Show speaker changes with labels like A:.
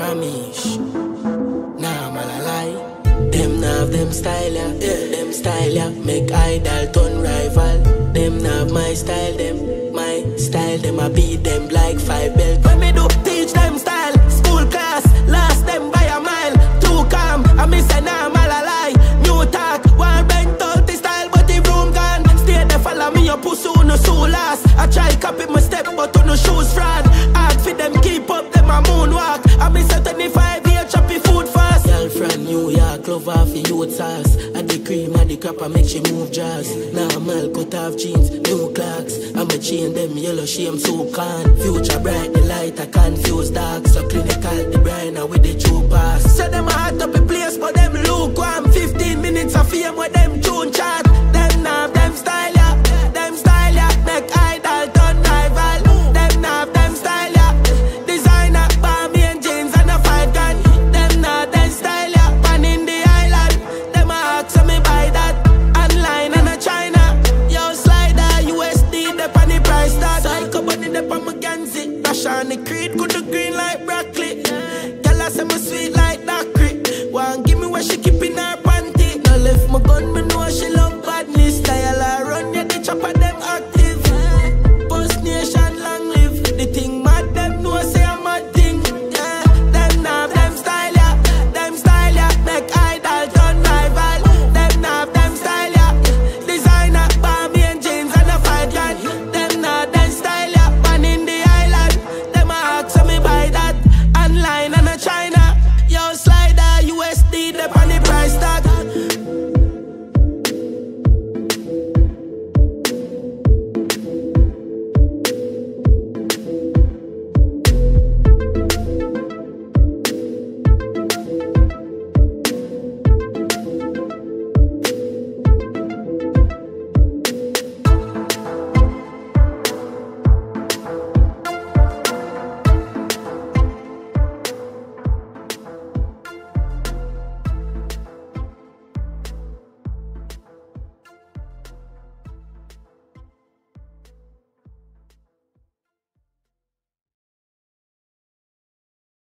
A: Amish. Nah, man, I lie. Them nah have them style, yeah. Them style, yeah. Make idol turn rival. Them nah have my style, them I beat them like 5 belt. When me do teach them style, school class, last them by a mile. Too calm, I miss a nah, man, I lie. New talk, one bent out the style, but the room gone. Stay there, follow me, your pussy, no so last. I try copy my step, but no shoes fraud. Hard for them, keep up them a moonwalk. I miss a 25 year choppy food fast. Girl from New York, love off the youth sauce. And the cream and the crap, I make she move jazz. Now I'm all cut off jeans, new clocks. I'm a chain them yellow shame so can. Future bright, the light, I confuse dark. So clinical, the brain, with the true pass. So them a hot up a place, but them lukewarm. 15 minutes of fame with them tune chart.